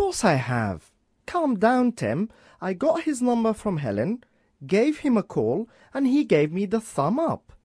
course I have. Calm down, Tim. I got his number from Helen, gave him a call, and he gave me the thumb up.